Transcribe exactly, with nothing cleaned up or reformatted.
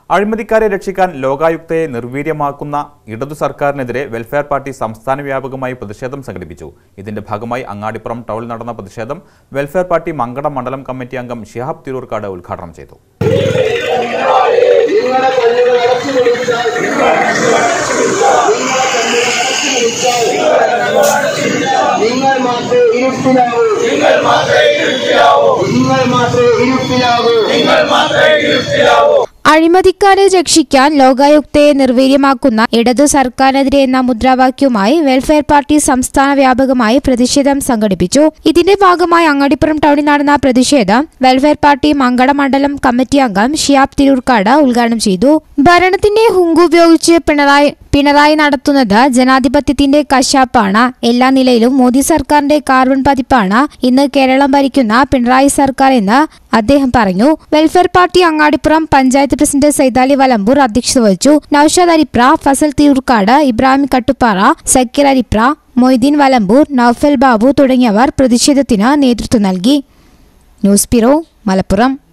അഴിമതിക്കാരെ രക്ഷിക്കാൻ ലോകായുക്തയെ നിർവീര്യമാക്കുന്ന ഇടതു സർക്കാരിനെതിരെ വെൽഫെയർ പാർട്ടി സംസ്ഥാന വ്യാപകമായി പ്രതിഷേധം സംഘടിപ്പിച്ചു. ഇതിന്റെ ഭാഗമായി അങ്ങാടിപ്പുറം ടൗണിൽ നടന്ന പ്രതിഷേധം വെൽഫെയർ പാർട്ടി മങ്കട മണ്ഡലം കമ്മിറ്റി അംഗം ഷിഹാബ് തിരൂർക്കാട് ഉദ്ഘാടനം ചെയ്തു. അഴിമതിക്കാരെ രക്ഷിക്കാൻ ലോകായുക്തയെ നിർവീര്യമാക്കുന്ന ഇടതു സർക്കാരിനെതിരെ എന്ന മുദ്രാവാക്യവുമായി വെൽഫെയർ പാർട്ടി സംസ്ഥാന വ്യാപകമായി പ്രതിഷേധം സംഘടിപ്പിച്ചു. ഇതിന്റെ ഭാഗമായി അങ്ങാടിപ്പുറം ടൗണിൽ നടന്ന പ്രതിഷേധം വെൽഫെയർ പാർട്ടി മങ്കട മണ്ഡലം കമ്മിറ്റി അംഗം ഷിഹാബ് തിരൂർക്കാട് ഉദ്ഘാടനം ചെയ്തു. ഭരണത്തിന്റെ ഹുങ്ക് ഉപയോഗിച്ച് പിണറായി പിണറായി നടത്തുന്നത് ജനാധിപത്യത്തിന്റെ കശാപ്പാണ്. എല്ലാ നിലയിലും മോദി സർക്കാരിന്റെ കാർബൺ പതിപ്പാണ് ഇന്ന് കേരളം ഭരിക്കുന്ന പിണറായി സർക്കാർ എന്ന് അദ്ദേഹം പറഞ്ഞു. Welfare party Angadippuram panchayat president Saidali Valambur അധ്യക്ഷത വഹിച്ചു. നൌഷാദ് അരിപ്ര, ഫസൽ തിരൂർക്കാട്, ഇബ്രാഹിം കട്ടുപ്പാറ, സക്കീർ അരിപ്ര, മൊയ്തീൻ വലമ്പൂർ, നൌഫൽ ബാബു തുടങ്ങിയവർ പ്രതിഷേധത്തിന് നേതൃത്വം നൽകി. News bureau, Malappuram.